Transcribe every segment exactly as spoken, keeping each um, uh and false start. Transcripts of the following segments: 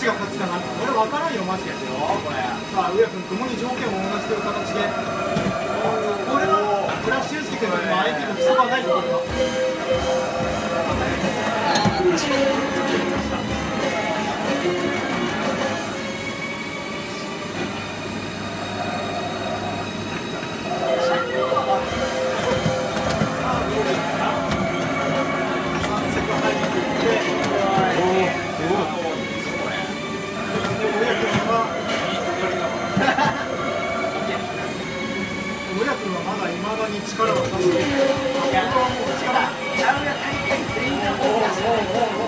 が勝つかな。これ分からんよマジで。さあ上君ともに条件を同じという形で、これは村俊介君の相手の基礎がないぞこれは。力を出している。いや、ここはもう力。ちゃうや大会全然大きなし。という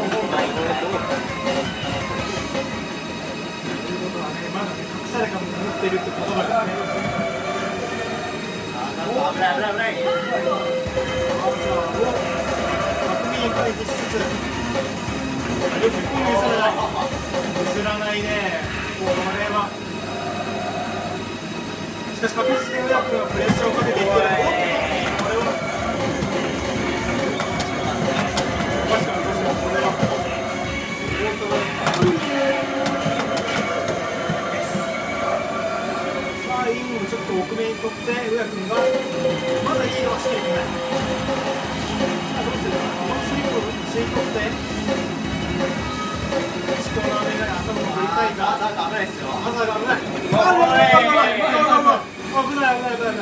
ことはね、まだね、隠されたものを持っているってことだからね。危ない危ない危ない。じゃあ、確認回避しつつ、よく攻撃されない。譲らないね。これは。しかし確実に上田君はプレッシャーをかけていってる。ちょっと奥目にとって上田君がまだリードはしていけない。どうするかな。このスリープを吸い取って地球の雨が頭を振りたいが朝が危ないですよ。朝が危ない。危ない危ない危ない危ない危ない危ない危ない危ない危ない。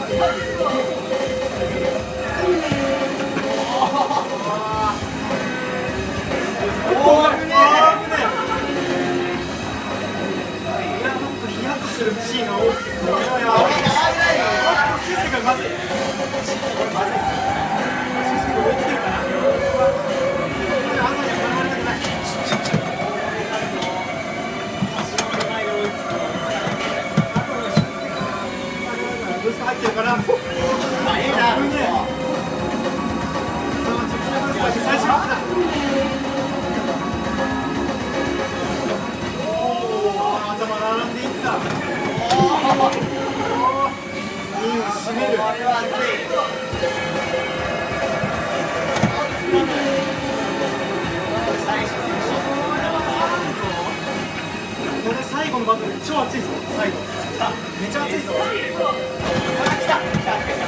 するシーンが多くて、これはやばい。システがまずい。システこれまずいですよ。システが追いつけるかな。これ朝には絡まれたくない。足の手前で追いつく。あとはシステがブースト入ってるから。早いな。最初の頭並んでいった。インを締める。これは熱い。これ最後のバトル超熱いぞ。最後めちゃ熱いぞ。さあ来た来た。